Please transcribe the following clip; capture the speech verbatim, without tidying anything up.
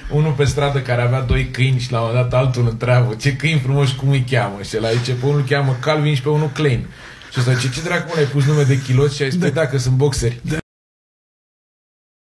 unul pe stradă care avea doi câini și la un moment dat altul îl întreabă ce câini frumoși, cum îi cheamă? Și ăla zice, pe unul îl cheamă Calvin și pe unul Klein. Și ăsta zice, ce dracu, l-ai pus nume de chiloți? Și ai spus, da, că sunt boxeri.